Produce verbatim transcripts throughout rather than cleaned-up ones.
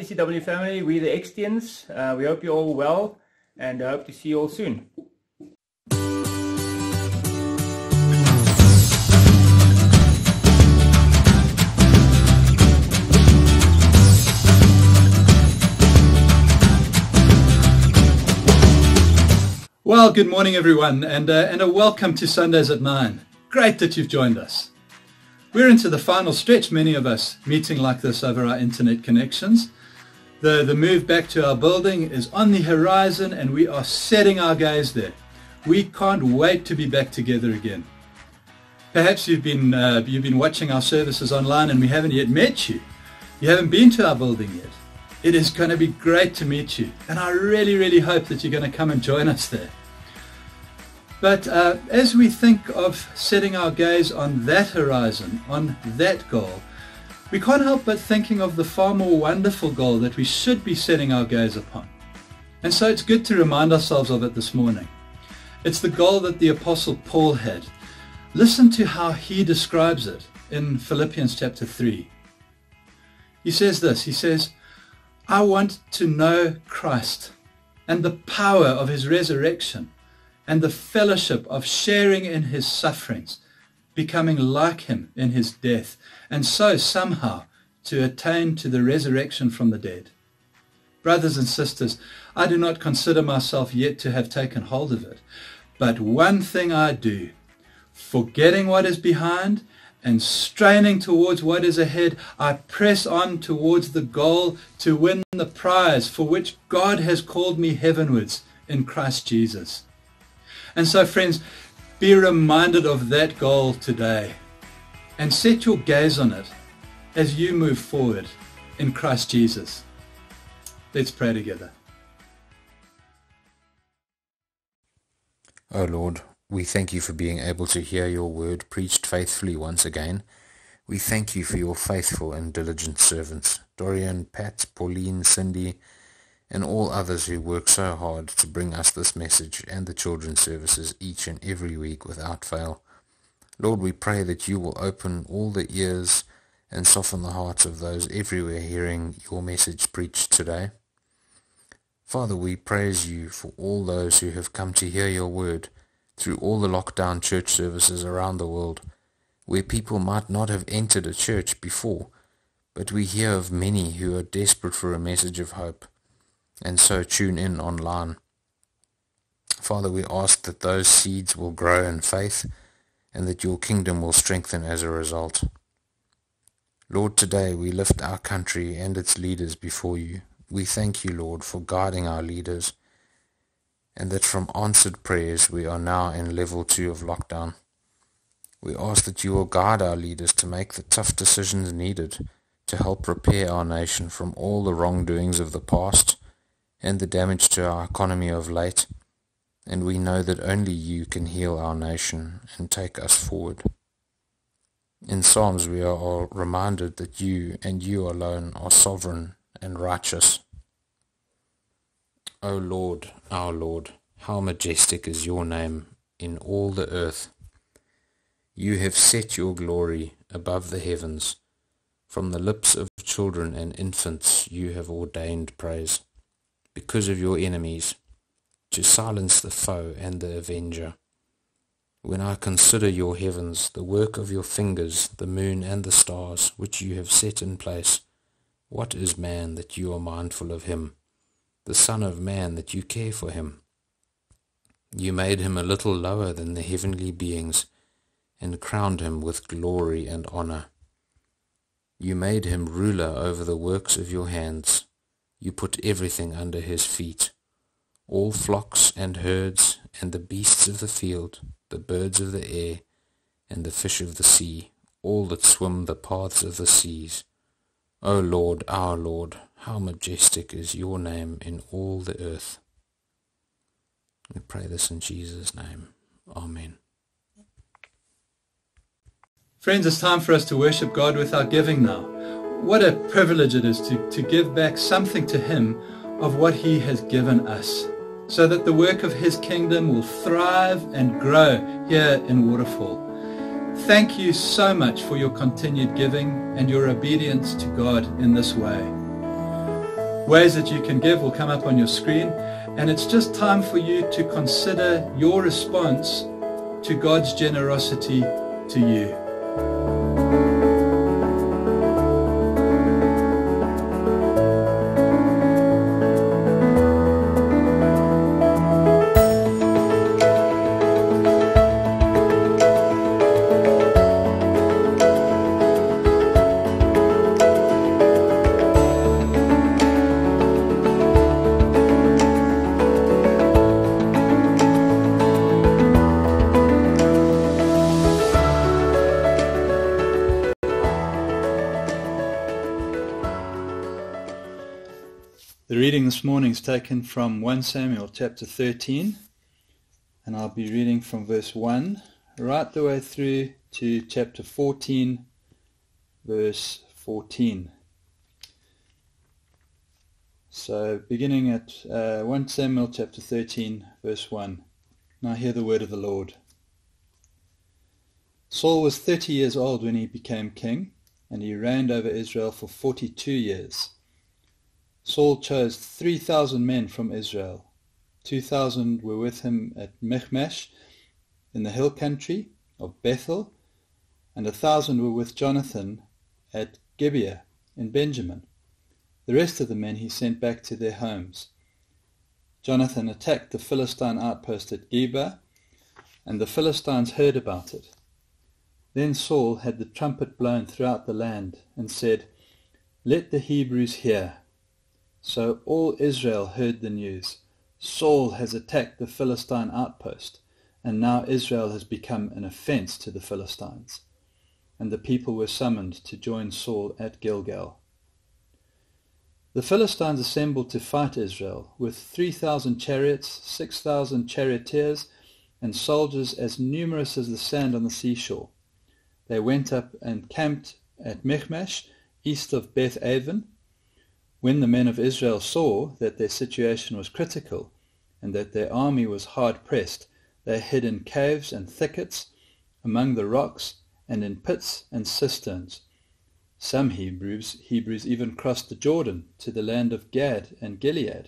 D C W family, we the Extians. Uh, we hope you're all well, and I hope to see you all soon. Well, good morning everyone, and, uh, and a welcome to Sundays at nine. Great that you've joined us. We're into the final stretch, many of us, meeting like this over our internet connections. The, the move back to our building is on the horizon, and we are setting our gaze there. We can't wait to be back together again. Perhaps you've been, uh, you've been watching our services online and we haven't yet met you. You haven't been to our building yet. It is going to be great to meet you, and I really, really hope that you're going to come and join us there. But uh, as we think of setting our gaze on that horizon, on that goal, we can't help but thinking of the far more wonderful goal that we should be setting our gaze upon. And so it's good to remind ourselves of it this morning. It's the goal that the Apostle Paul had. Listen to how he describes it in Philippians chapter three. He says this, he says, I want to know Christ and the power of his resurrection and the fellowship of sharing in his sufferings, becoming like him in his death, and so somehow to attain to the resurrection from the dead. Brothers and sisters, I do not consider myself yet to have taken hold of it, but one thing I do, forgetting what is behind and straining towards what is ahead, I press on towards the goal to win the prize for which God has called me heavenwards in Christ Jesus. And so, friends, be reminded of that goal today and set your gaze on it as you move forward in Christ Jesus. Let's pray together. O Lord, we thank you for being able to hear your word preached faithfully once again. We thank you for your faithful and diligent servants, Dorian, Pat, Pauline, Cindy, and all others who work so hard to bring us this message and the children's services each and every week without fail. Lord, we pray that you will open all the ears and soften the hearts of those everywhere hearing your message preached today. Father, we praise you for all those who have come to hear your word through all the lockdown church services around the world, where people might not have entered a church before, but we hear of many who are desperate for a message of hope, and so tune in online. Father, we ask that those seeds will grow in faith and that your kingdom will strengthen as a result. Lord, today we lift our country and its leaders before you. We thank you, Lord, for guiding our leaders, and that from answered prayers we are now in level two of lockdown. We ask that you will guide our leaders to make the tough decisions needed to help repair our nation from all the wrongdoings of the past and the damage to our economy of late, and we know that only you can heal our nation and take us forward. In Psalms we are all reminded that you and you alone are sovereign and righteous. O Lord, our Lord, how majestic is your name in all the earth. You have set your glory above the heavens. From the lips of children and infants you have ordained praise, because of your enemies, to silence the foe and the avenger. When I consider your heavens, the work of your fingers, the moon and the stars, which you have set in place, what is man that you are mindful of him, the son of man that you care for him? You made him a little lower than the heavenly beings, and crowned him with glory and honor. You made him ruler over the works of your hands. You put everything under his feet, all flocks and herds, and the beasts of the field, the birds of the air, and the fish of the sea, all that swim the paths of the seas. O Lord, our Lord, how majestic is your name in all the earth. We pray this in Jesus' name. Amen. Friends, it's time for us to worship God with our giving now. What a privilege it is to, to give back something to him of what he has given us, so that the work of his kingdom will thrive and grow here in Waterfall. Thank you so much for your continued giving and your obedience to God in this way. Ways that you can give will come up on your screen, and it's just time for you to consider your response to God's generosity to you. The reading this morning is taken from First Samuel chapter thirteen, and I'll be reading from verse one right the way through to chapter fourteen, verse fourteen. So beginning at uh, First Samuel chapter thirteen, verse one. Now hear the word of the Lord. Saul was thirty years old when he became king, and he reigned over Israel for forty-two years. Saul chose three thousand men from Israel. Two thousand were with him at Michmash in the hill country of Bethel, and a thousand were with Jonathan at Gibeah in Benjamin. The rest of the men he sent back to their homes. Jonathan attacked the Philistine outpost at Gibeah, and the Philistines heard about it. Then Saul had the trumpet blown throughout the land, and said, "Let the Hebrews hear." So all Israel heard the news. Saul has attacked the Philistine outpost, and now Israel has become an offense to the Philistines. And the people were summoned to join Saul at Gilgal. The Philistines assembled to fight Israel with three thousand chariots, six thousand charioteers, and soldiers as numerous as the sand on the seashore. They went up and camped at Michmash, east of Beth Aven. When the men of Israel saw that their situation was critical and that their army was hard-pressed, they hid in caves and thickets, among the rocks, and in pits and cisterns. Some Hebrews, Hebrews even crossed the Jordan to the land of Gad and Gilead.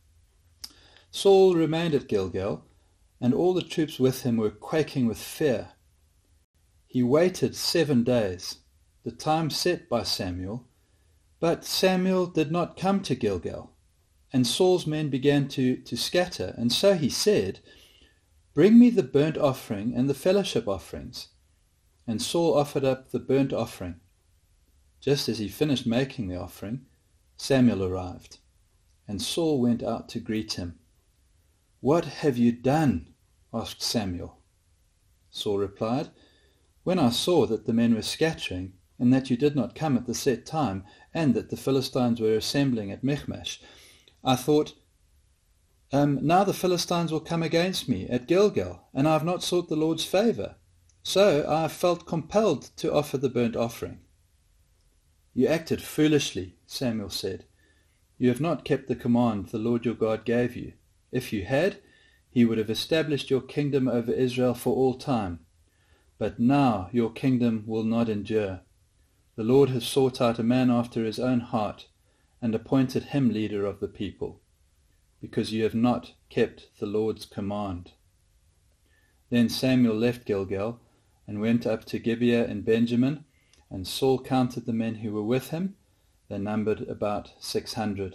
Saul remained at Gilgal, and all the troops with him were quaking with fear. He waited seven days, the time set by Samuel, but Samuel did not come to Gilgal, and Saul's men began to, to scatter, and so he said, "Bring me the burnt offering and the fellowship offerings." And Saul offered up the burnt offering. Just as he finished making the offering, Samuel arrived, and Saul went out to greet him. "What have you done?" asked Samuel. Saul replied, "When I saw that the men were scattering, and that you did not come at the set time, and that the Philistines were assembling at Michmash, I thought, um, now the Philistines will come against me at Gilgal, and I have not sought the Lord's favour. So I have felt compelled to offer the burnt offering." "You acted foolishly," Samuel said. "You have not kept the command the Lord your God gave you. If you had, he would have established your kingdom over Israel for all time. But now your kingdom will not endure. The Lord has sought out a man after his own heart, and appointed him leader of the people, because you have not kept the Lord's command." Then Samuel left Gilgal, and went up to Gibeah in Benjamin, and Saul counted the men who were with him. They numbered about six hundred.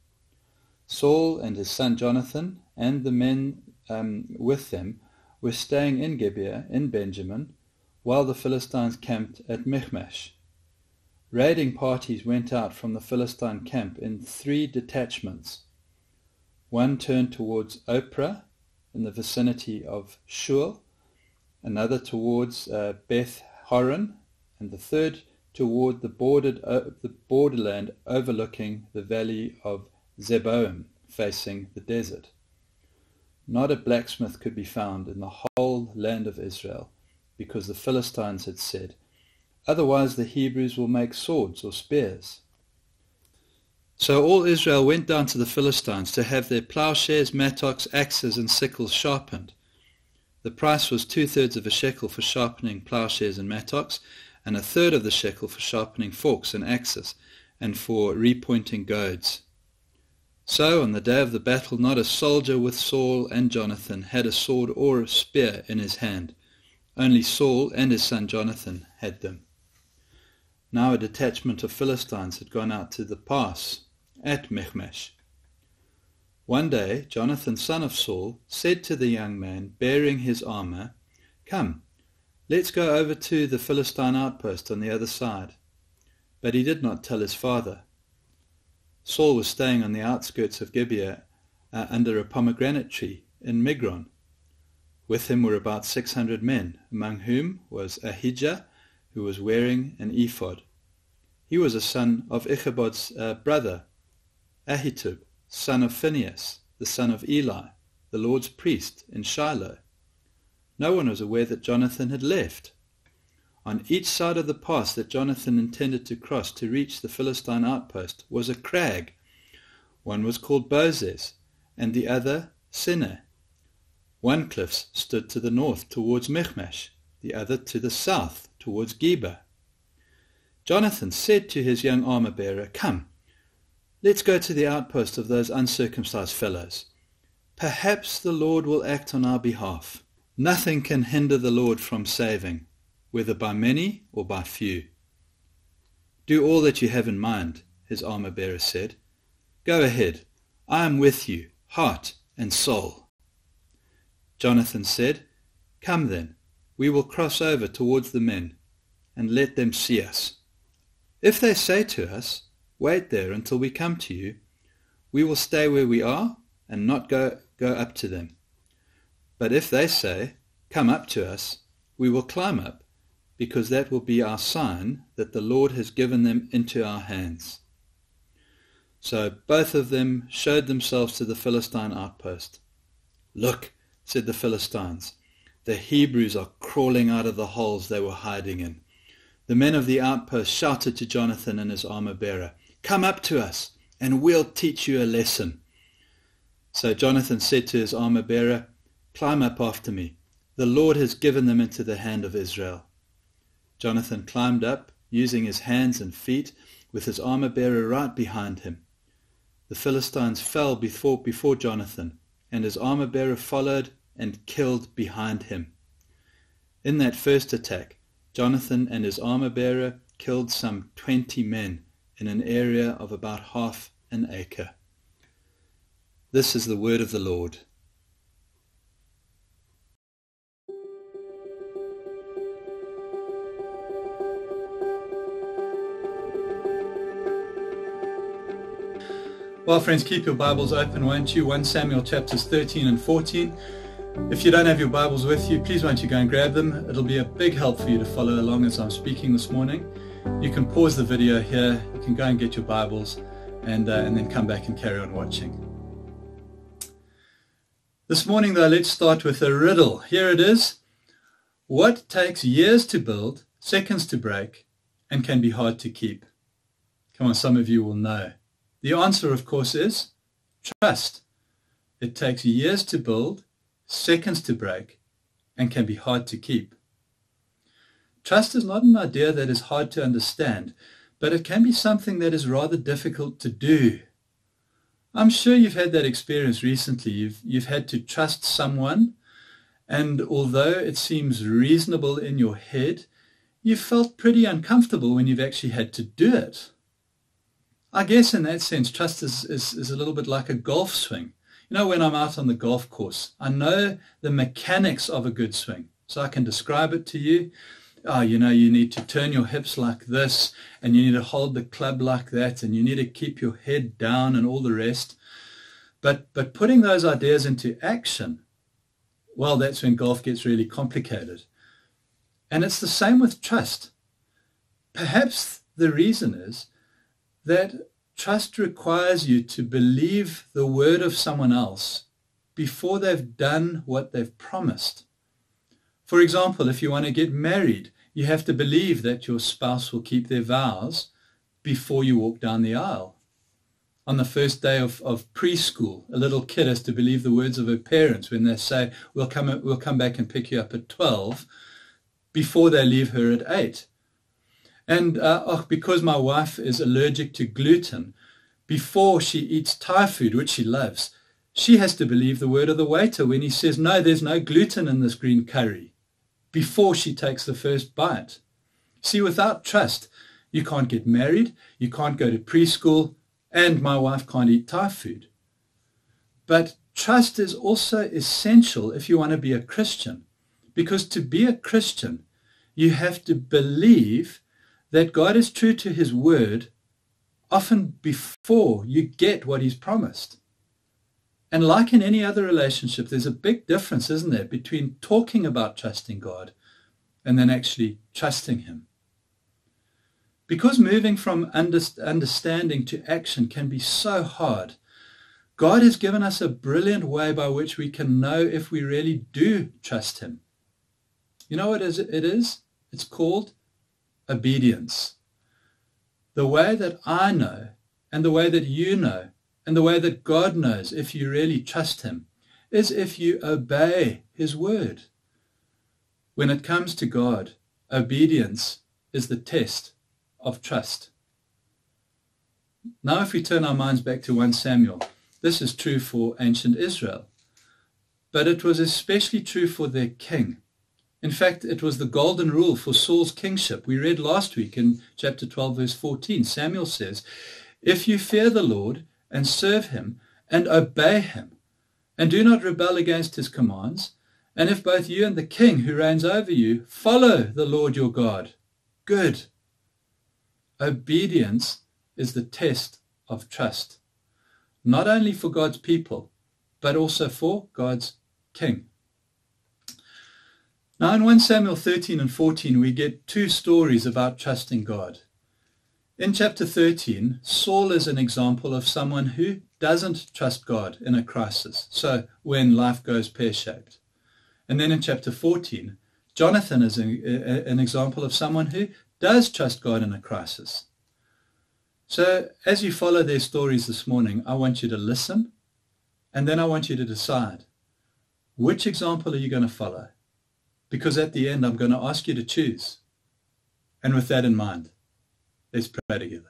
Saul and his son Jonathan, and the men um, with them, were staying in Gibeah in Benjamin, while the Philistines camped at Michmash. Raiding parties went out from the Philistine camp in three detachments. One turned towards Ophrah in the vicinity of Shul, another towards uh, Beth Horon, and the third toward the bordered uh, the borderland overlooking the valley of Zeboim, facing the desert. Not a blacksmith could be found in the whole land of Israel, because the Philistines had said, "Otherwise the Hebrews will make swords or spears." So all Israel went down to the Philistines to have their plowshares, mattocks, axes, and sickles sharpened. The price was two-thirds of a shekel for sharpening plowshares and mattocks, and a third of the shekel for sharpening forks and axes, and for repointing goads. So on the day of the battle not a soldier with Saul and Jonathan had a sword or a spear in his hand. Only Saul and his son Jonathan had them. Now a detachment of Philistines had gone out to the pass at Michmash. One day Jonathan, son of Saul, said to the young man bearing his armor, "Come, let's go over to the Philistine outpost on the other side." But he did not tell his father. Saul was staying on the outskirts of Gibeah uh, under a pomegranate tree in Migron. With him were about six hundred men, among whom was Ahijah, who was wearing an ephod. He was a son of Ichabod's uh, brother, Ahitub, son of Phinehas, the son of Eli, the Lord's priest in Shiloh. No one was aware that Jonathan had left. On each side of the pass that Jonathan intended to cross to reach the Philistine outpost was a crag. One was called Bozez, and the other Sineh. One cliff stood to the north towards Michmash, the other to the south towards Geba. Jonathan said to his young armor-bearer, "Come, let's go to the outpost of those uncircumcised fellows. Perhaps the Lord will act on our behalf. Nothing can hinder the Lord from saving, whether by many or by few." "Do all that you have in mind," his armor-bearer said. "Go ahead. I am with you, heart and soul." Jonathan said, "Come then, we will cross over towards the men, and let them see us. If they say to us, 'Wait there until we come to you,' we will stay where we are and not go, go up to them. But if they say, 'Come up to us,' we will climb up, because that will be our sign that the Lord has given them into our hands." So both of them showed themselves to the Philistine outpost. "Look," said the Philistines, "the Hebrews are crawling out of the holes they were hiding in." The men of the outpost shouted to Jonathan and his armor-bearer, "Come up to us, and we'll teach you a lesson." So Jonathan said to his armor-bearer, "Climb up after me. The Lord has given them into the hand of Israel." Jonathan climbed up, using his hands and feet, with his armor-bearer right behind him. The Philistines fell before, before Jonathan, and his armor-bearer followed and killed behind him. In that first attack, Jonathan and his armor-bearer killed some twenty men in an area of about half an acre. This is the word of the Lord. Well, friends, keep your Bibles open, won't you? First Samuel chapters thirteen and fourteen. If you don't have your Bibles with you, please won't you go and grab them. It'll be a big help for you to follow along as I'm speaking this morning. You can pause the video here, you can go and get your Bibles, and, uh, and then come back and carry on watching. This morning, though, let's start with a riddle. Here it is. What takes years to build, seconds to break, and can be hard to keep? Come on, some of you will know. The answer, of course, is trust. It takes years to build, seconds to break, and can be hard to keep. Trust is not an idea that is hard to understand, but it can be something that is rather difficult to do. I'm sure you've had that experience recently. You've, you've had to trust someone, and although it seems reasonable in your head, you've felt pretty uncomfortable when you've actually had to do it. I guess in that sense, trust is, is, is a little bit like a golf swing. You know, when I'm out on the golf course, I know the mechanics of a good swing, so I can describe it to you. Oh, you know, you need to turn your hips like this, and you need to hold the club like that, and you need to keep your head down and all the rest. But, but putting those ideas into action, well, that's when golf gets really complicated. And it's the same with trust. Perhaps the reason is that trust requires you to believe the word of someone else before they've done what they've promised. For example, if you want to get married, you have to believe that your spouse will keep their vows before you walk down the aisle. On the first day of, of preschool, a little kid has to believe the words of her parents when they say, we'll come, we'll come back and pick you up at twelve, before they leave her at eight. And uh, oh, because my wife is allergic to gluten, before she eats Thai food, which she loves, she has to believe the word of the waiter when he says, no, there's no gluten in this green curry, before she takes the first bite. See, without trust, you can't get married, you can't go to preschool, and my wife can't eat Thai food. But trust is also essential if you want to be a Christian, because to be a Christian, you have to believe that God is true to his word often before you get what he's promised. And like in any other relationship, there's a big difference, isn't there, between talking about trusting God and then actually trusting him. Because moving from understanding to action can be so hard, God has given us a brilliant way by which we can know if we really do trust him. You know what it is? It's called obedience. The way that I know, and the way that you know, and the way that God knows if you really trust him, is if you obey his word. When it comes to God, obedience is the test of trust. Now if we turn our minds back to First Samuel, this is true for ancient Israel, but it was especially true for their king. In fact, it was the golden rule for Saul's kingship. We read last week in chapter twelve, verse fourteen, Samuel says, if you fear the Lord and serve him and obey him and do not rebel against his commands, and if both you and the king who reigns over you follow the Lord your God, good. Obedience is the test of trust, not only for God's people, but also for God's king. Now in First Samuel thirteen and fourteen, we get two stories about trusting God. In chapter thirteen, Saul is an example of someone who doesn't trust God in a crisis, so when life goes pear-shaped. And then in chapter fourteen, Jonathan is a, a, an example of someone who does trust God in a crisis. So as you follow their stories this morning, I want you to listen, and then I want you to decide, which example are you going to follow? Because at the end, I'm going to ask you to choose. And with that in mind, let's pray together.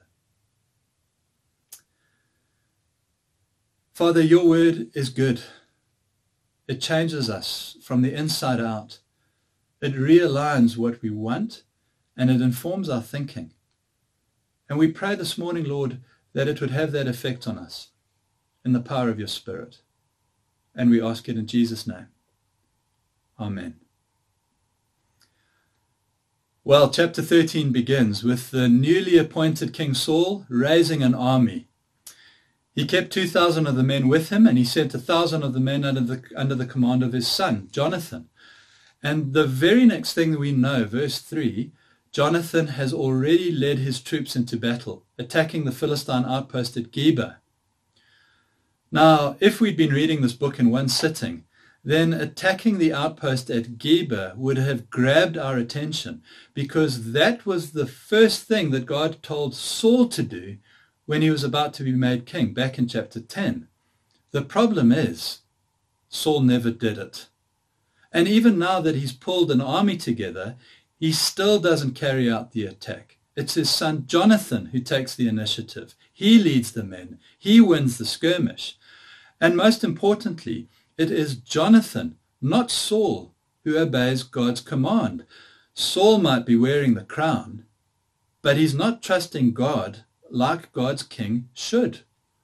Father, your word is good. It changes us from the inside out. It realigns what we want, and it informs our thinking. And we pray this morning, Lord, that it would have that effect on us in the power of your Spirit. And we ask it in Jesus' name. Amen. Well, chapter thirteen begins with the newly appointed King Saul raising an army. He kept two thousand of the men with him, and he sent a thousand of the men under the, under the command of his son, Jonathan. And the very next thing that we know, verse three, Jonathan has already led his troops into battle, attacking the Philistine outpost at Geba. Now, if we'd been reading this book in one sitting, then attacking the outpost at Geba would have grabbed our attention, because that was the first thing that God told Saul to do when he was about to be made king, back in chapter ten. The problem is, Saul never did it. And even now that he's pulled an army together, he still doesn't carry out the attack. It's his son Jonathan who takes the initiative. He leads the men. He wins the skirmish. And most importantly, it is Jonathan, not Saul, who obeys God's command. Saul might be wearing the crown, but he's not trusting God like God's king should.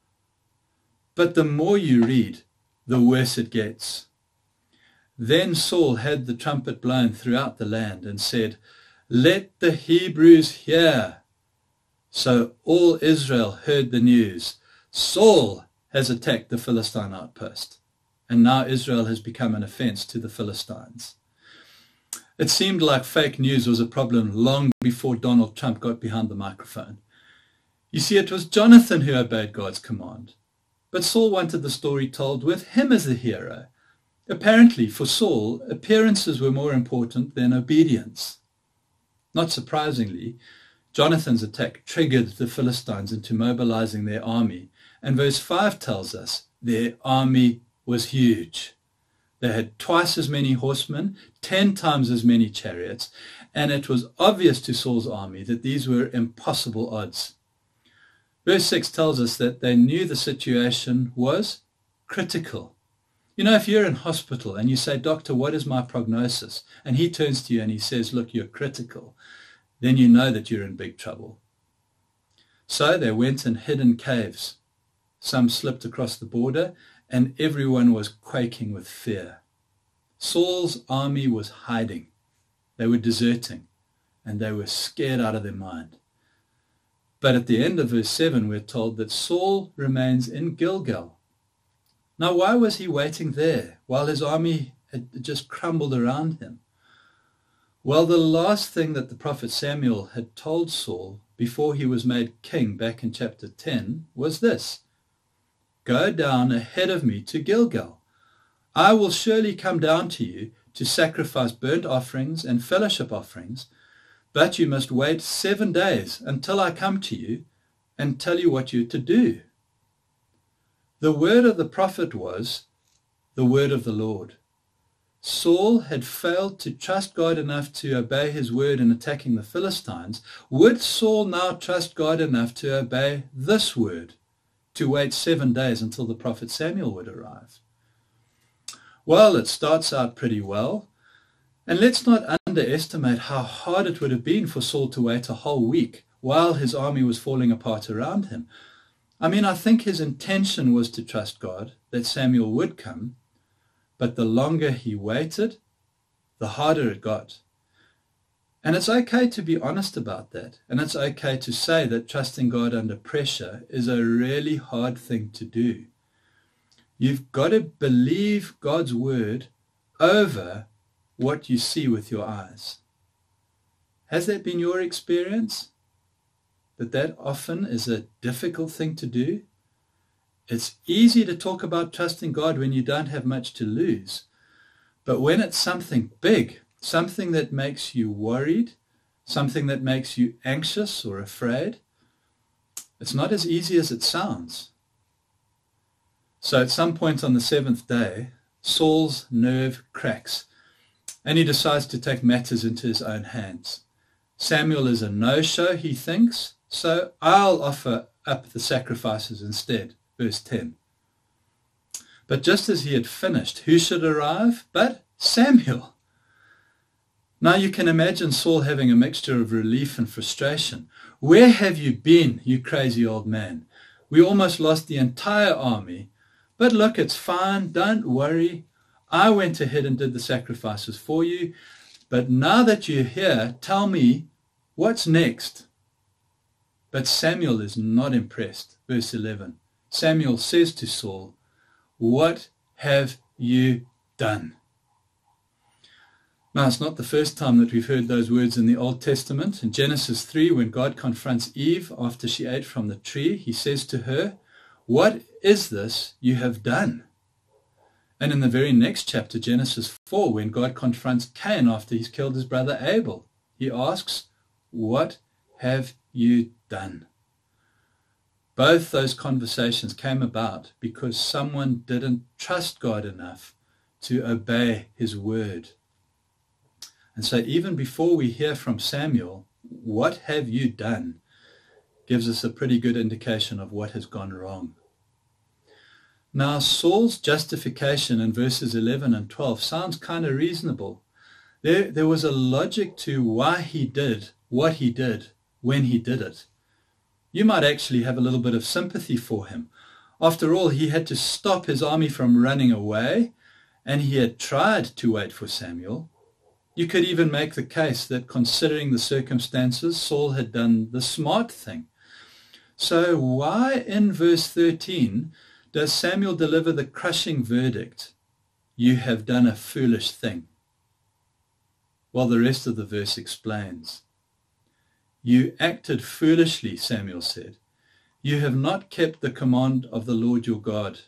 But the more you read, the worse it gets. Then Saul had the trumpet blown throughout the land and said, "Let the Hebrews hear." So all Israel heard the news. Saul has attacked the Philistine outpost. And now Israel has become an offense to the Philistines. It seemed like fake news was a problem long before Donald Trump got behind the microphone. You see, it was Jonathan who obeyed God's command. But Saul wanted the story told with him as the hero. Apparently, for Saul, appearances were more important than obedience. Not surprisingly, Jonathan's attack triggered the Philistines into mobilizing their army. And verse five tells us their army was huge. They had twice as many horsemen, ten times as many chariots, and it was obvious to Saul's army that these were impossible odds. Verse six tells us that they knew the situation was critical. You know, if you're in hospital and you say, "Doctor, what is my prognosis?" and he turns to you and he says, "Look, you're critical," then you know that you're in big trouble. So they went and hid in caves. Some slipped across the border, and everyone was quaking with fear. Saul's army was hiding. They were deserting, and they were scared out of their mind. But at the end of verse seven, we're told that Saul remains in Gilgal. Now, why was he waiting there while his army had just crumbled around him? Well, the last thing that the prophet Samuel had told Saul before he was made king back in chapter ten was this: "Go down ahead of me to Gilgal. I will surely come down to you to sacrifice burnt offerings and fellowship offerings, but you must wait seven days until I come to you and tell you what you're to do." The word of the prophet was the word of the Lord. Saul had failed to trust God enough to obey his word in attacking the Philistines. Would Saul now trust God enough to obey this word, to wait seven days until the prophet Samuel would arrive? Well, it starts out pretty well. And let's not underestimate how hard it would have been for Saul to wait a whole week while his army was falling apart around him. I mean, I think his intention was to trust God, that Samuel would come, but the longer he waited, the harder it got. And it's okay to be honest about that, and it's okay to say that trusting God under pressure is a really hard thing to do. You've got to believe God's word over what you see with your eyes. Has that been your experience? That that often is a difficult thing to do? It's easy to talk about trusting God when you don't have much to lose. But when it's something big, something that makes you worried, something that makes you anxious or afraid, it's not as easy as it sounds. So at some point on the seventh day, Saul's nerve cracks, and he decides to take matters into his own hands. Samuel is a no-show, he thinks, so I'll offer up the sacrifices instead. Verse ten. But just as he had finished, who should arrive but Samuel? Now you can imagine Saul having a mixture of relief and frustration. "Where have you been, you crazy old man? We almost lost the entire army. But look, it's fine, don't worry. I went ahead and did the sacrifices for you. But now that you're here, tell me, what's next?" But Samuel is not impressed. Verse eleven. Samuel says to Saul, "What have you done?" Now, it's not the first time that we've heard those words in the Old Testament. In Genesis three, when God confronts Eve after she ate from the tree, he says to her, "What is this you have done?" And in the very next chapter, Genesis four, when God confronts Cain after he's killed his brother Abel, he asks, "What have you done?" Both those conversations came about because someone didn't trust God enough to obey his word. And so even before we hear from Samuel, "What have you done?" gives us a pretty good indication of what has gone wrong. Now, Saul's justification in verses eleven and twelve sounds kind of reasonable. There, there was a logic to why he did what he did when he did it. You might actually have a little bit of sympathy for him. After all, he had to stop his army from running away, and he had tried to wait for Samuel. You could even make the case that considering the circumstances, Saul had done the smart thing. So why in verse thirteen does Samuel deliver the crushing verdict, "You have done a foolish thing"? Well, the rest of the verse explains. "You acted foolishly," Samuel said. "You have not kept the command of the Lord your God."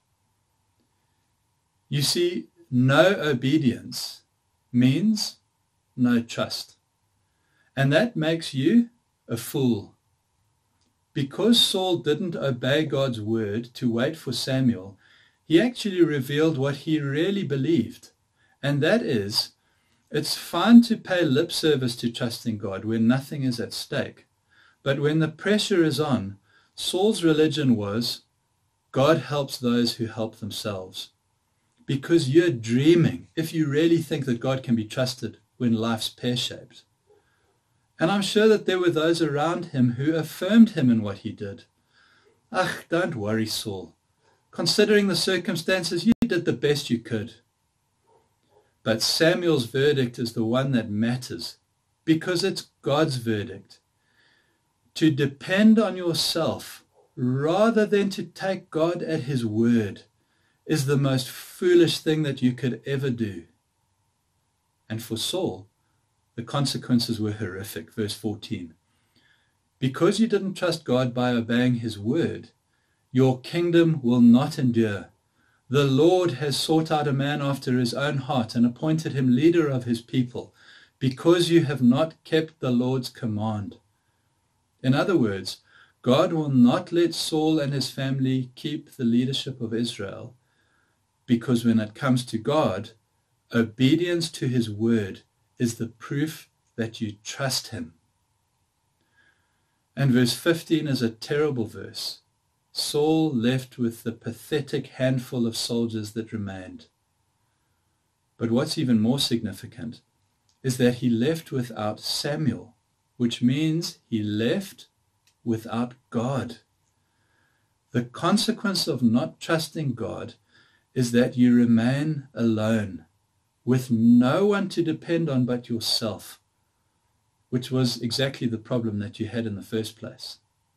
You see, no obedience means no trust. And that makes you a fool. Because Saul didn't obey God's word to wait for Samuel, he actually revealed what he really believed. And that is, it's fine to pay lip service to trusting God when nothing is at stake. But when the pressure is on, Saul's religion was, God helps those who help themselves. Because you're dreaming if you really think that God can be trusted when life's pear-shaped. And I'm sure that there were those around him who affirmed him in what he did. Ach, don't worry, Saul. Considering the circumstances, you did the best you could. But Samuel's verdict is the one that matters, because it's God's verdict. To depend on yourself rather than to take God at his word is the most foolish thing that you could ever do. And for Saul, the consequences were horrific. Verse fourteen. Because you didn't trust God by obeying his word, your kingdom will not endure. The Lord has sought out a man after his own heart and appointed him leader of his people, because you have not kept the Lord's command. In other words, God will not let Saul and his family keep the leadership of Israel, because when it comes to God, obedience to his word is the proof that you trust him. And verse fifteen is a terrible verse. Saul left with the pathetic handful of soldiers that remained. But what's even more significant is that he left without Samuel, which means he left without God. The consequence of not trusting God is that you remain alone, with no one to depend on but yourself, which was exactly the problem that you had in the first place.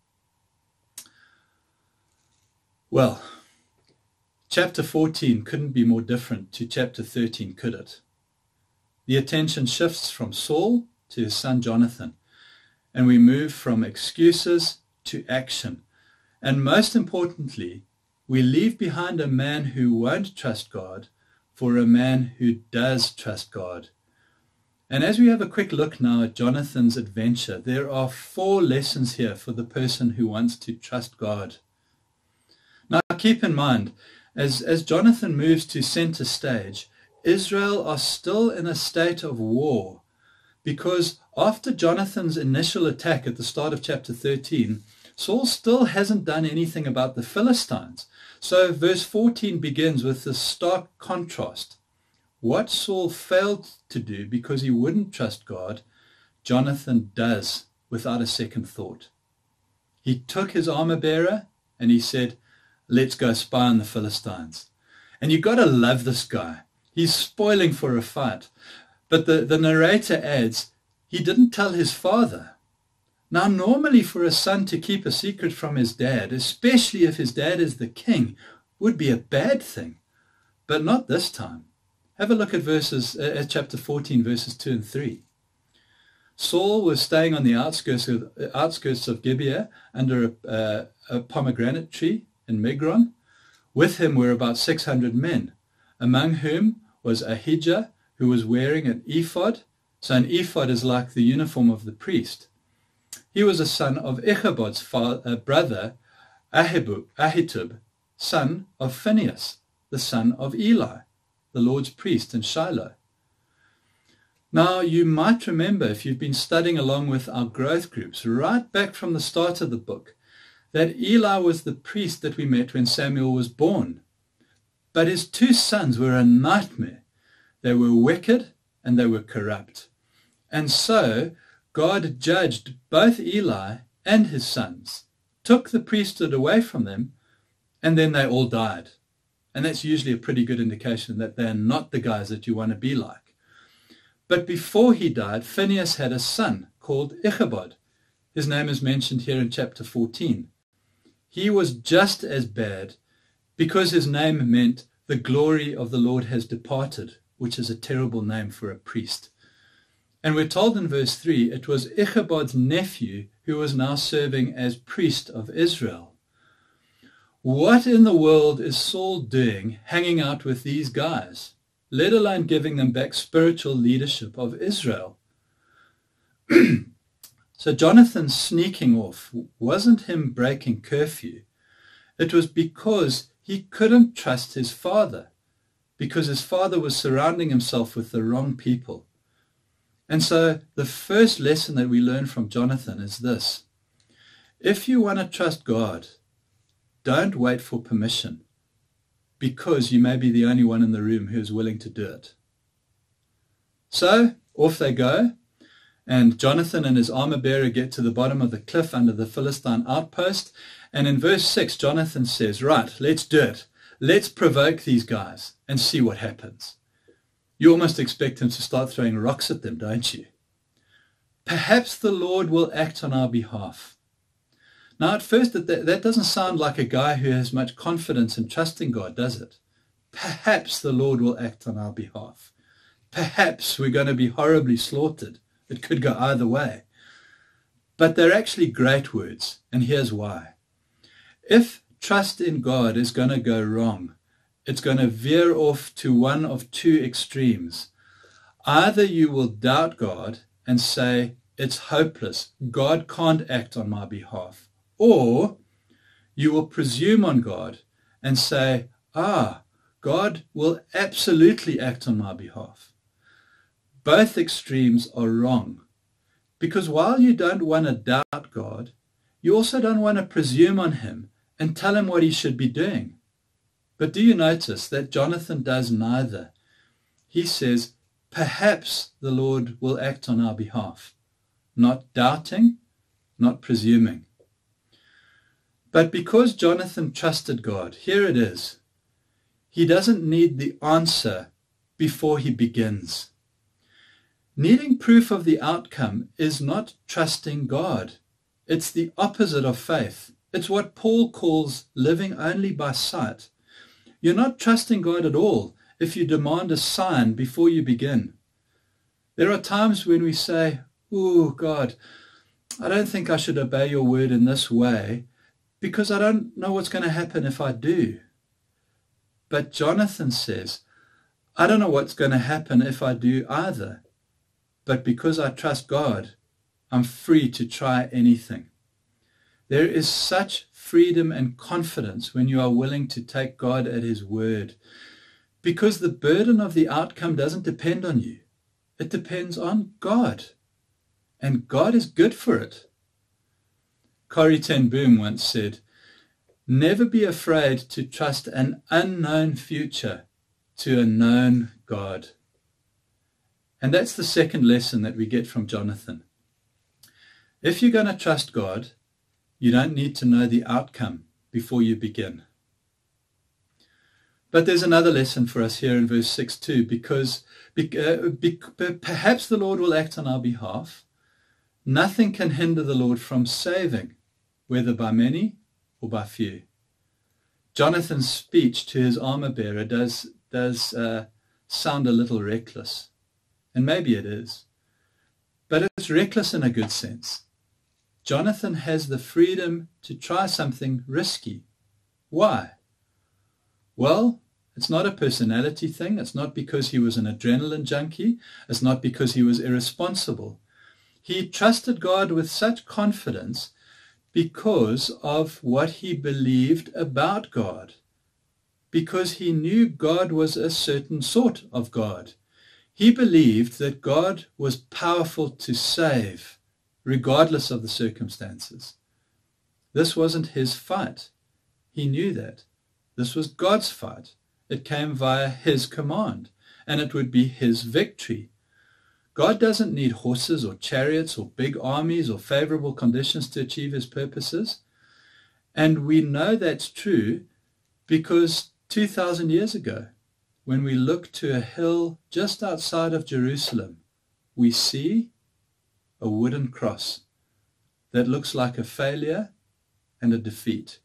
Well, chapter fourteen couldn't be more different to chapter thirteen, could it? The attention shifts from Saul to his son Jonathan, and we move from excuses to action. And most importantly, we leave behind a man who won't trust God for a man who does trust God. And as we have a quick look now at Jonathan's adventure, there are four lessons here for the person who wants to trust God. Now keep in mind, as, as Jonathan moves to center stage, Israel are still in a state of war, because after Jonathan's initial attack at the start of chapter thirteen, Saul still hasn't done anything about the Philistines. So verse fourteen begins with this stark contrast. What Saul failed to do because he wouldn't trust God, Jonathan does without a second thought. He took his armor bearer and he said, let's go spy on the Philistines. And you've got to love this guy. He's spoiling for a fight. But the, the narrator adds, he didn't tell his father. Now, normally for a son to keep a secret from his dad, especially if his dad is the king, would be a bad thing. But not this time. Have a look at verses, uh, at chapter fourteen, verses two and three. Saul was staying on the outskirts of, outskirts of Gibeah under a, uh, a pomegranate tree in Migron. With him were about six hundred men, among whom was Ahijah, who was wearing an ephod. So an ephod is like the uniform of the priest. He was a son of Ichabod's father, uh, brother, Ahitub, Ahitub, son of Phinehas, the son of Eli, the Lord's priest in Shiloh. Now, you might remember, if you've been studying along with our growth groups, right back from the start of the book, that Eli was the priest that we met when Samuel was born. But his two sons were a nightmare. They were wicked and they were corrupt. And so God judged both Eli and his sons, took the priesthood away from them, and then they all died. And that's usually a pretty good indication that they're not the guys that you want to be like. But before he died, Phinehas had a son called Ichabod. His name is mentioned here in chapter fourteen. He was just as bad because his name meant the glory of the Lord has departed, which is a terrible name for a priest. And we're told in verse three, it was Ichabod's nephew who was now serving as priest of Israel. What in the world is Saul doing hanging out with these guys, let alone giving them back spiritual leadership of Israel? So Jonathan sneaking off wasn't him breaking curfew. It was because he couldn't trust his father, because his father was surrounding himself with the wrong people. And so the first lesson that we learn from Jonathan is this. If you want to trust God, don't wait for permission, because you may be the only one in the room who is willing to do it. So off they go, and Jonathan and his armor bearer get to the bottom of the cliff under the Philistine outpost. And in verse six, Jonathan says, right, let's do it. Let's provoke these guys and see what happens. You almost expect him to start throwing rocks at them, don't you? Perhaps the Lord will act on our behalf. Now, at first, that, that doesn't sound like a guy who has much confidence and trust in God, does it? Perhaps the Lord will act on our behalf. Perhaps we're going to be horribly slaughtered. It could go either way. But they're actually great words, and here's why. If trust in God is going to go wrong, it's going to veer off to one of two extremes. Either you will doubt God and say, it's hopeless, God can't act on my behalf. Or you will presume on God and say, ah, God will absolutely act on my behalf. Both extremes are wrong, because while you don't want to doubt God, you also don't want to presume on him and tell him what he should be doing. But do you notice that Jonathan does neither? He says, perhaps the Lord will act on our behalf, not doubting, not presuming. But because Jonathan trusted God, here it is. He doesn't need the answer before he begins. Needing proof of the outcome is not trusting God. It's the opposite of faith. It's what Paul calls living only by sight. You're not trusting God at all if you demand a sign before you begin. There are times when we say, oh, God, I don't think I should obey your word in this way because I don't know what's going to happen if I do. But Jonathan says, I don't know what's going to happen if I do either. But because I trust God, I'm free to try anything. There is such freedom and confidence when you are willing to take God at his word, because the burden of the outcome doesn't depend on you. It depends on God, and God is good for it. Corrie ten Boom once said, never be afraid to trust an unknown future to a known God. And that's the second lesson that we get from Jonathan. If you're going to trust God, you don't need to know the outcome before you begin. But there's another lesson for us here in verse six too, because uh, be, perhaps the Lord will act on our behalf. Nothing can hinder the Lord from saving, whether by many or by few. Jonathan's speech to his armor bearer does, does uh, sound a little reckless. And maybe it is. But it's reckless in a good sense. Jonathan has the freedom to try something risky. Why? Well, it's not a personality thing. It's not because he was an adrenaline junkie. It's not because he was irresponsible. He trusted God with such confidence because of what he believed about God. Because he knew God was a certain sort of God. He believed that God was powerful to save, regardless of the circumstances. This wasn't his fight. He knew that. This was God's fight. It came via his command, and it would be his victory. God doesn't need horses or chariots or big armies or favorable conditions to achieve his purposes. And we know that's true because two thousand years ago, when we look to a hill just outside of Jerusalem, we see a wooden cross that looks like a failure and a defeat.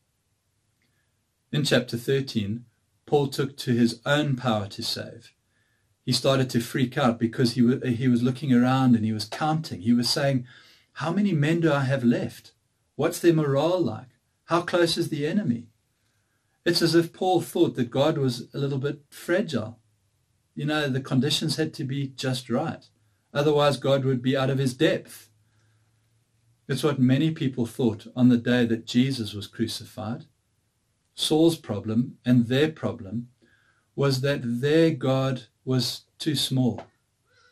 In chapter thirteen, Paul took to his own power to save. He started to freak out because he was, he was looking around and he was counting. He was saying, how many men do I have left? What's their morale like? How close is the enemy? It's as if Paul thought that God was a little bit fragile. You know, the conditions had to be just right. Otherwise, God would be out of his depth. It's what many people thought on the day that Jesus was crucified. Saul's problem and their problem was that their God was too small.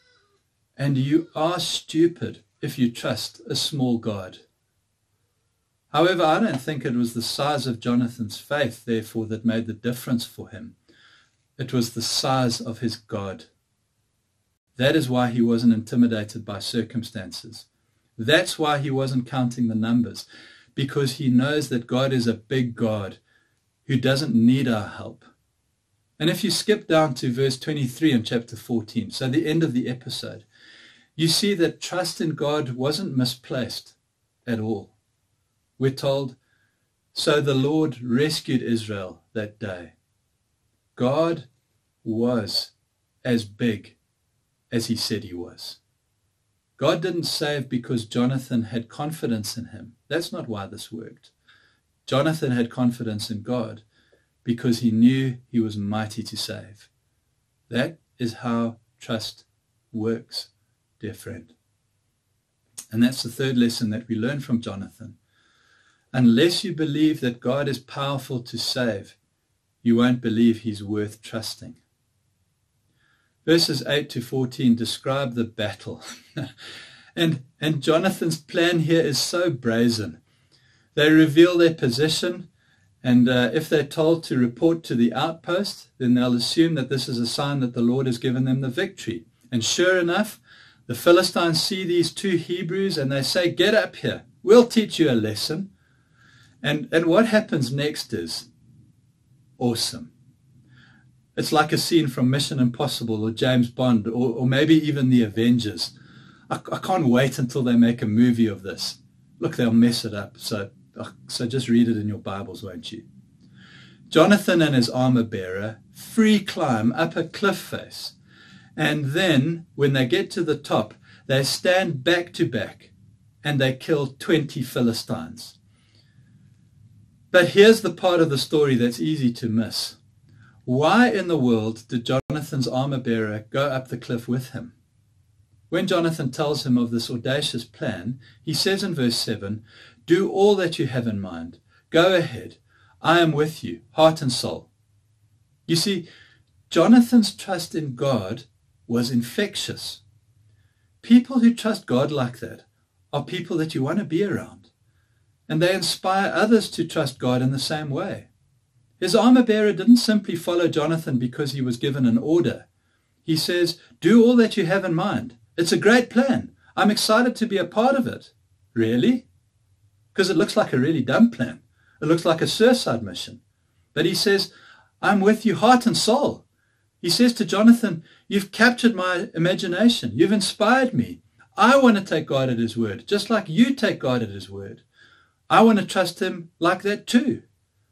And you are stupid if you trust a small God. However, I don't think it was the size of Jonathan's faith, therefore, that made the difference for him. It was the size of his God. That is why he wasn't intimidated by circumstances. That's why he wasn't counting the numbers, because he knows that God is a big God who doesn't need our help. And if you skip down to verse twenty-three in chapter fourteen, so the end of the episode, you see that trust in God wasn't misplaced at all. We're told, so the Lord rescued Israel that day. God was as big as he said he was. God didn't save because Jonathan had confidence in him. That's not why this worked. Jonathan had confidence in God because he knew he was mighty to save. That is how trust works, dear friend. And that's the third lesson that we learn from Jonathan. Unless you believe that God is powerful to save, you won't believe he's worth trusting. Verses eight to fourteen describe the battle. and, and Jonathan's plan here is so brazen. They reveal their position, and uh, if they're told to report to the outpost, then they'll assume that this is a sign that the Lord has given them the victory. And sure enough, the Philistines see these two Hebrews and they say, get up here, we'll teach you a lesson. And, and what happens next is awesome. It's like a scene from Mission Impossible or James Bond or, or maybe even the Avengers. I, I can't wait until they make a movie of this. Look, they'll mess it up. So, so just read it in your Bibles, won't you? Jonathan and his armor bearer free climb up a cliff face. And then when they get to the top, they stand back to back and they kill twenty Philistines. But here's the part of the story that's easy to miss. Why in the world did Jonathan's armor-bearer go up the cliff with him? When Jonathan tells him of this audacious plan, he says in verse seven, do all that you have in mind. Go ahead. I am with you, heart and soul. You see, Jonathan's trust in God was infectious. People who trust God like that are people that you want to be around. And they inspire others to trust God in the same way. His armor-bearer didn't simply follow Jonathan because he was given an order. He says, do all that you have in mind. It's a great plan. I'm excited to be a part of it. Really? Because it looks like a really dumb plan. It looks like a suicide mission. But he says, I'm with you heart and soul. He says to Jonathan, you've captured my imagination. You've inspired me. I want to take God at his word, just like you take God at his word. I want to trust him like that too.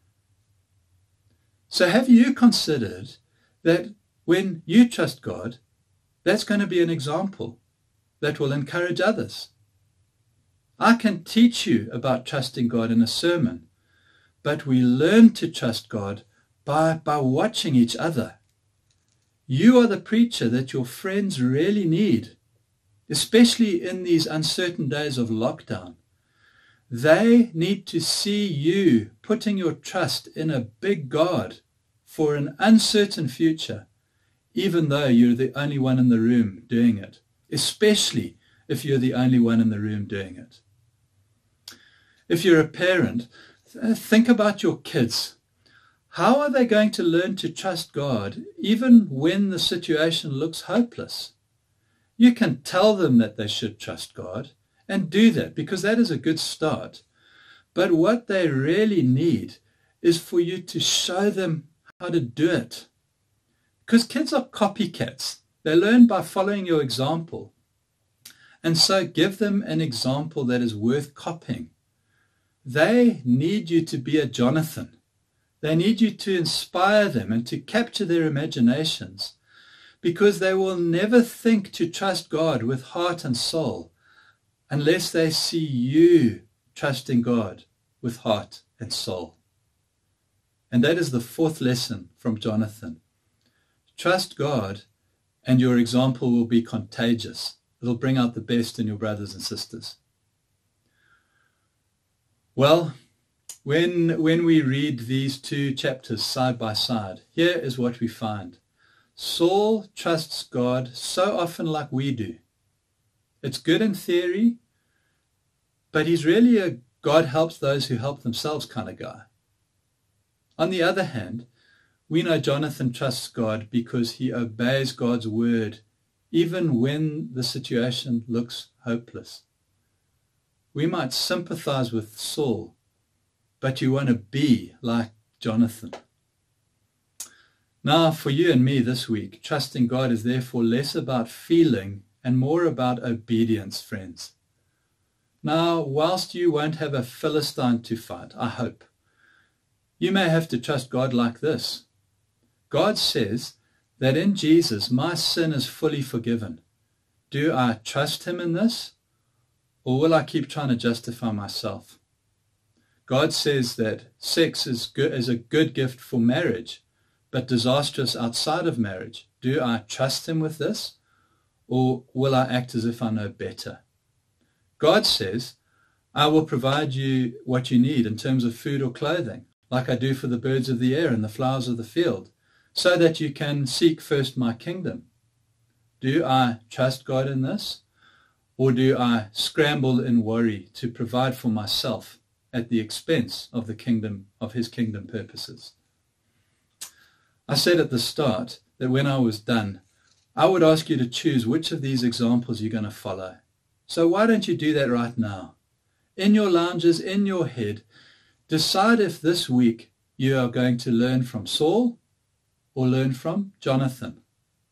So have you considered that when you trust God, that's going to be an example that will encourage others? I can teach you about trusting God in a sermon, but we learn to trust God by, by watching each other. You are the preacher that your friends really need, especially in these uncertain days of lockdown. They need to see you putting your trust in a big God for an uncertain future, even though you're the only one in the room doing it, especially if you're the only one in the room doing it. If you're a parent, think about your kids. How are they going to learn to trust God even when the situation looks hopeless? You can tell them that they should trust God, and do that, because that is a good start. But what they really need is for you to show them how to do it. Because kids are copycats. They learn by following your example. And so give them an example that is worth copying. They need you to be a Jonathan. They need you to inspire them and to capture their imaginations, because they will never think to trust God with heart and soul unless they see you trusting God with heart and soul. And that is the fourth lesson from Jonathan. Trust God and your example will be contagious. It'll bring out the best in your brothers and sisters. Well, when, when we read these two chapters side by side, here is what we find. Saul trusts God so often like we do. It's good in theory, but he's really a God helps those who help themselves kind of guy. On the other hand, we know Jonathan trusts God because he obeys God's word even when the situation looks hopeless. We might sympathize with Saul, but you want to be like Jonathan. Now, for you and me this week, trusting God is therefore less about feeling and more about obedience, friends. Now, whilst you won't have a Philistine to fight, I hope, you may have to trust God like this. God says that in Jesus, my sin is fully forgiven. Do I trust him in this? Or will I keep trying to justify myself? God says that sex is good, is a good gift for marriage, but disastrous outside of marriage. Do I trust him with this? Or will I act as if I know better? God says, I will provide you what you need in terms of food or clothing, like I do for the birds of the air and the flowers of the field, so that you can seek first my kingdom. Do I trust God in this? Or do I scramble in worry to provide for myself at the expense of the kingdom, of his kingdom purposes? I said at the start that when I was done, I would ask you to choose which of these examples you're going to follow. So why don't you do that right now? In your lounges, in your head, decide if this week you are going to learn from Saul or learn from Jonathan.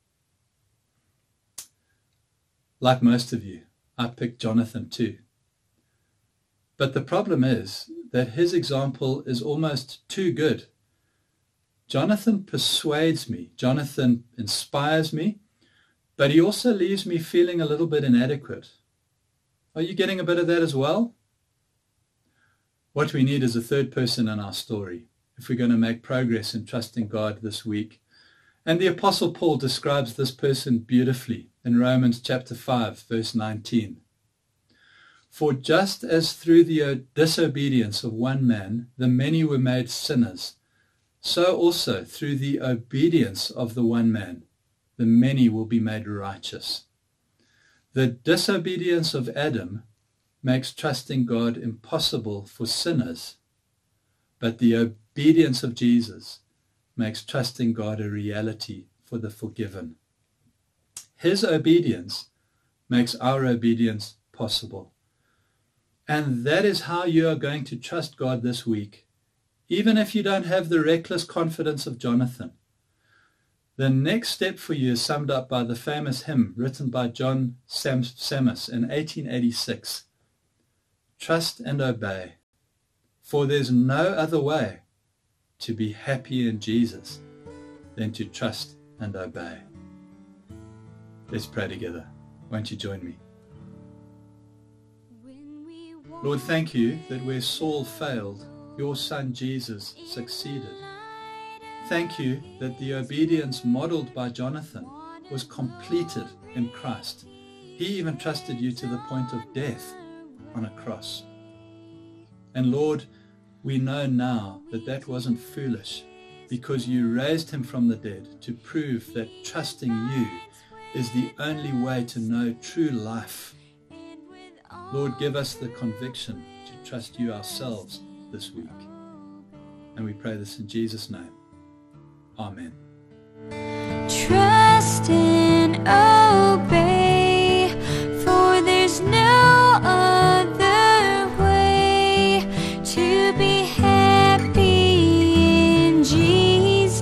Like most of you, I picked Jonathan too. But the problem is that his example is almost too good. Jonathan persuades me, Jonathan inspires me, but he also leaves me feeling a little bit inadequate. Are you getting a bit of that as well? What we need is a third person in our story if we're going to make progress in trusting God this week. And the Apostle Paul describes this person beautifully in Romans chapter five, verse nineteen. For just as through the disobedience of one man the many were made sinners, so also through the obedience of the one man the many will be made righteous. The disobedience of Adam makes trusting God impossible for sinners, but the obedience of Jesus makes trusting God a reality for the forgiven. His obedience makes our obedience possible. And that is how you are going to trust God this week, even if you don't have the reckless confidence of Jonathan. The next step for you is summed up by the famous hymn written by John Sam- Sammis in eighteen eighty-six. Trust and obey, for there's no other way to be happy in Jesus than to trust and obey. Let's pray together. Won't you join me? Lord, thank you that where Saul failed, your son Jesus succeeded. Thank you that the obedience modeled by Jonathan was completed in Christ. He even trusted you to the point of death on a cross. And Lord, we know now that that wasn't foolish, because you raised him from the dead to prove that trusting you is the only way to know true life. Lord, give us the conviction to trust you ourselves this week. And we pray this in Jesus' name. Amen. Trust and obey, for there's no other way to be happy in Jesus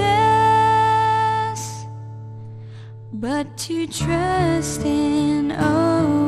but to trust and obey.